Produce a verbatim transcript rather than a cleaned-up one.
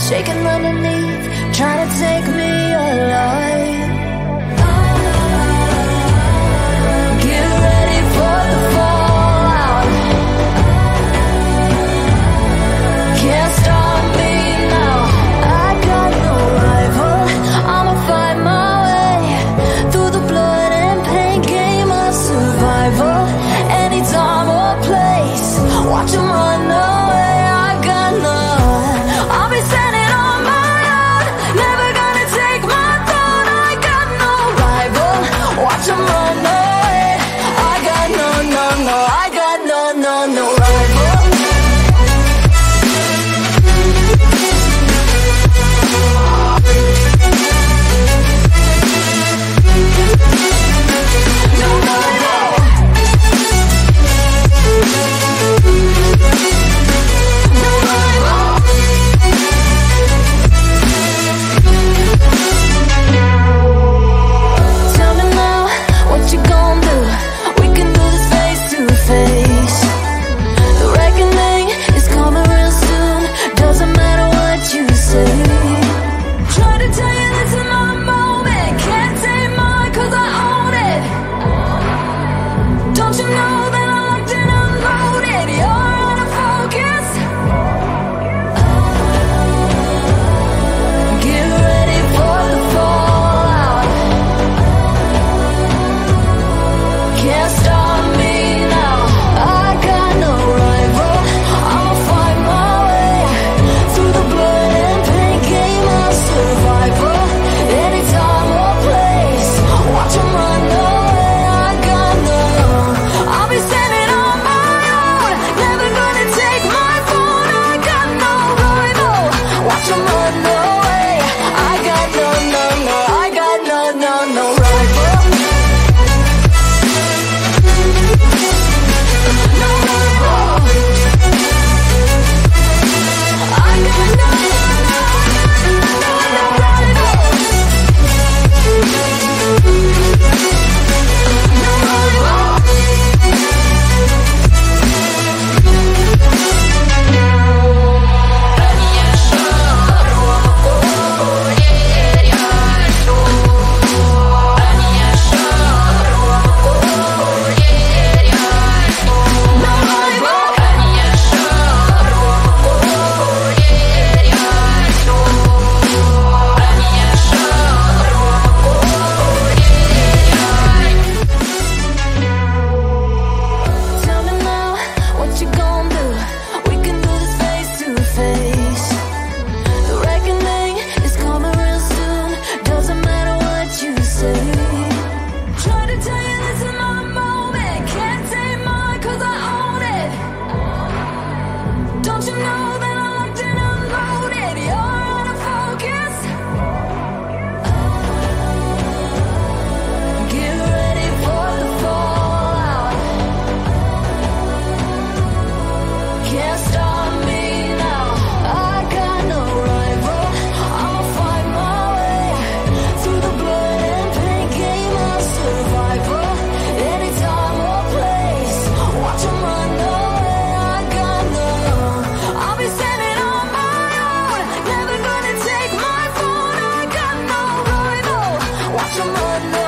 shaking underneath, trying to take me alive. Get ready for the fallout. Can't stop me now. I got no rival. I'ma find my way through the blood and pain game of survival. Any time or place, watch 'em run away. I got none. I'll be standing on my own, never gonna take my throne. I got no rival. Watch 'em run away. I got no, no, no. I got no, no, no rival. Watch 'em run.